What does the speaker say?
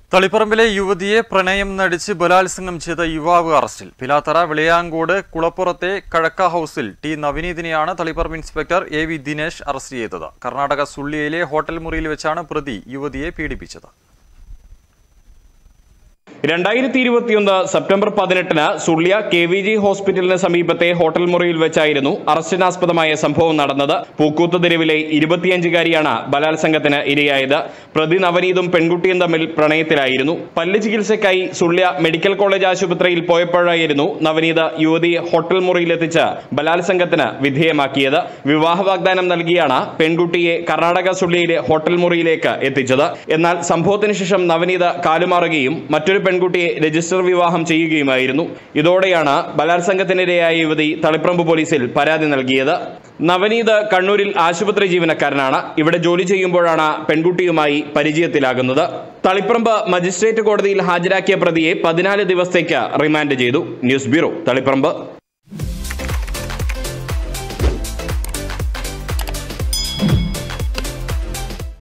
തളിപ്പറമ്പിലെ യുവതിയെ പ്രണയം നടിച്ച് ബലാത്സംഗം ചെയ്ത യുവാവ് അറസ്റ്റിൽ. പിലാത്തറ വിളയാങ്കോട് കുളപ്പുറത്തെ കഴക്ക ഹൌസിൽ ടി നവനീതിനെയാണ് Taliparamba inspector AV Dinesh arrest ചെയ്തത്. കർണാടക സുള്ളിയയിലെ ഹോട്ടൽ മുറിയിൽ വെച്ചാണ് പ്രതി യുവതിയെ പീഡിപ്പിച്ചത്. 2021 സെപ്റ്റംബർ 18 സുള്ളിയ KVG ഹോസ്പിറ്റലിന് സമീപത്തെ ഹോട്ടൽ മുറിയിൽ വെച്ചായിരുന്നു അറസ്റ്റിനാസ്പദമായ സംഭവം നടന്നത്. പൂക്കൂത്ത് തെരുവിലെ 25-കാരിയാണ് ബലാത്സംഗത്തിന് ഇരയായത്. പ്രതി നവനീതും പെൺകുട്ടിയും തമ്മിൽ പ്രണയത്തിലായിരുന്നു. പല്ല് ചികിത്സയ്ക്കായി സുള്ളിയ മെഡിക്കൽ കോളേജ് ആശുപത്രിയിൽ പോയപ്പോഴായിരുന്നു നവനീത് യുവതിയെ ഹോട്ടൽ മുറിയിലെത്തിച്ച് ബലാത്സംഗത്തിന് വിധേയമാക്കിയത്. വിവാഹ വാഗ്ദാനം നൽകിയാണ് പെൺകുട്ടിയെ കർണാടക സുള്ളിയയിലെ ഹോട്ടൽ മുറിയിലേക്ക് എത്തിച്ചത്. എന്നാൽ സംഭവത്തിന് ശേഷം നവനീത് കാലുമാറുകയും മറ്റൊരു പെൺകുട്ടിയെ രജിസ്റ്റർ വിവാഹം ചെയ്യുകയുമായിരുന്നു. ഇതോടെയാണ് ബലാത്സംഗത്തിനിരയായ യുവതി തളിപ്പറമ്പ് പോലീസിൽ പരാതി നൽകിയത്. നവനീത് കണ്ണൂരിൽ ആശുപത്രി ജീവനക്കാരനാണ്. ഇവിടെ ജോലി ചെയ്യുമ്പോഴാണ് പെൺകുട്ടിയുമായി പരിചയത്തിലാകുന്നത്. തളിപ്പറമ്പ് മജിസ്ട്രേറ്റ് കോടതിയിൽ ഹാജരാക്കിയ പ്രതിയെ 14 ദിവസത്തേക്ക് റിമാൻഡ് ചെയ്തു. News bureau, Taliparamba.